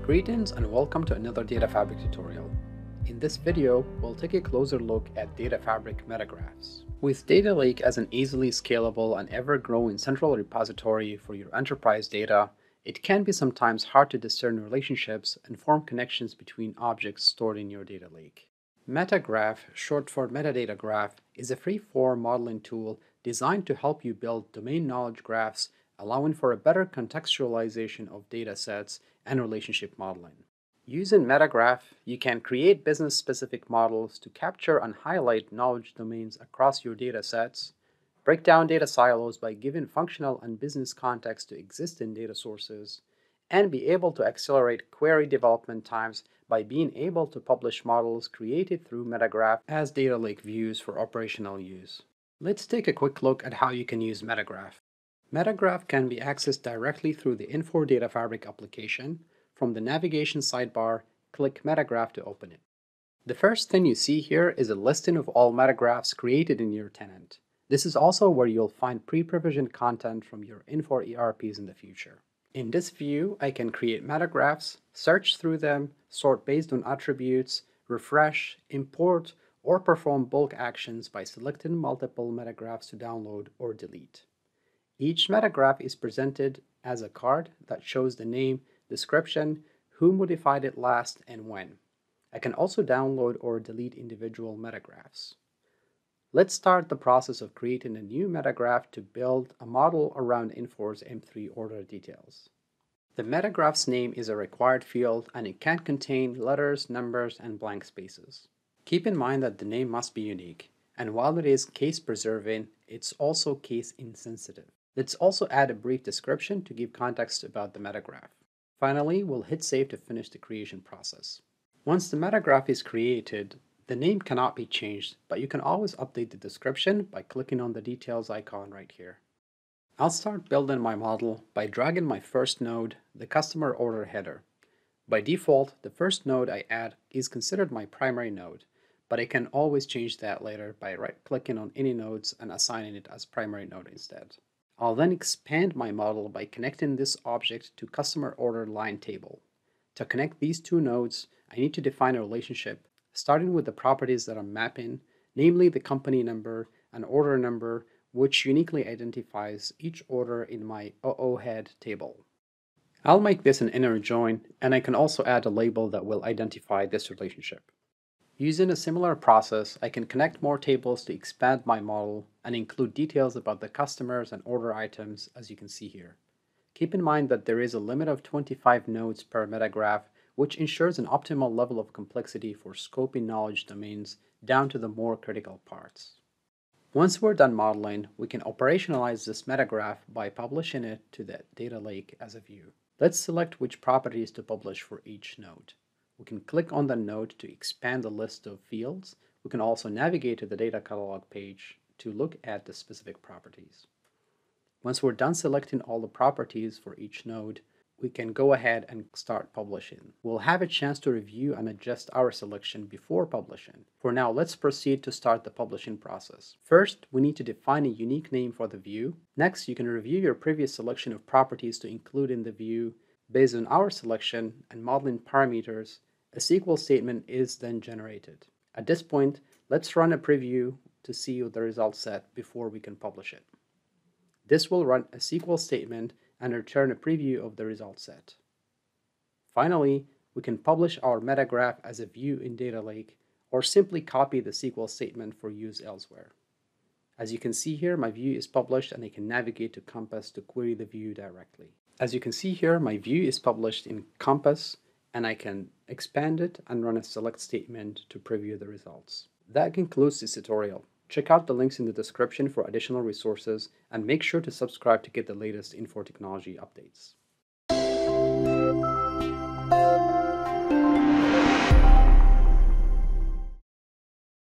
Greetings and welcome to another Data Fabric tutorial. In this video, we'll take a closer look at Data Fabric Metagraphs. With Data Lake as an easily scalable and ever-growing central repository for your enterprise data, it can be sometimes hard to discern relationships and form connections between objects stored in your data lake. Metagraph, short for Metadata Graph, is a free-form modeling tool designed to help you build domain knowledge graphs, allowing for a better contextualization of data sets and relationship modeling. Using Metagraph, you can create business-specific models to capture and highlight knowledge domains across your data sets, break down data silos by giving functional and business context to existing data sources, and be able to accelerate query development times by being able to publish models created through Metagraph as data lake views for operational use. Let's take a quick look at how you can use Metagraph. Metagraph can be accessed directly through the Infor Data Fabric application. From the navigation sidebar, click Metagraph to open it. The first thing you see here is a listing of all Metagraphs created in your tenant. This is also where you'll find pre-provisioned content from your Infor ERPs in the future. In this view, I can create Metagraphs, search through them, sort based on attributes, refresh, import, or perform bulk actions by selecting multiple Metagraphs to download or delete. Each Metagraph is presented as a card that shows the name, description, who modified it last, and when. I can also download or delete individual Metagraphs. Let's start the process of creating a new Metagraph to build a model around Infor's M3 order details. The Metagraph's name is a required field and it can contain letters, numbers, and blank spaces. Keep in mind that the name must be unique, and while it is case-preserving, it's also case-insensitive. Let's also add a brief description to give context about the Metagraph. Finally, we'll hit save to finish the creation process. Once the Metagraph is created, the name cannot be changed, but you can always update the description by clicking on the details icon right here. I'll start building my model by dragging my first node, the customer order header. By default, the first node I add is considered my primary node, but I can always change that later by right-clicking on any nodes and assigning it as primary node instead. I'll then expand my model by connecting this object to customer order line table. To connect these two nodes, I need to define a relationship, starting with the properties that I'm mapping, namely the company number and order number, which uniquely identifies each order in my OO head table. I'll make this an inner join, and I can also add a label that will identify this relationship. Using a similar process, I can connect more tables to expand my model and include details about the customers and order items, as you can see here. Keep in mind that there is a limit of 25 nodes per Metagraph, which ensures an optimal level of complexity for scoping knowledge domains down to the more critical parts. Once we're done modeling, we can operationalize this Metagraph by publishing it to the data lake as a view. Let's select which properties to publish for each node. We can click on the node to expand the list of fields. We can also navigate to the data catalog page to look at the specific properties. Once we're done selecting all the properties for each node, we can go ahead and start publishing. We'll have a chance to review and adjust our selection before publishing. For now, let's proceed to start the publishing process. First, we need to define a unique name for the view. Next, you can review your previous selection of properties to include in the view. Based on our selection and modeling parameters, a SQL statement is then generated. At this point, let's run a preview to see the result set before we can publish it. This will run a SQL statement and return a preview of the result set. Finally, we can publish our Metagraph as a view in Data Lake or simply copy the SQL statement for use elsewhere. As you can see here, my view is published and I can navigate to Compass to query the view directly. As you can see here, my view is published in Compass and I can expand it and run a select statement to preview the results. That concludes this tutorial. Check out the links in the description for additional resources and make sure to subscribe to get the latest Infor Technology updates.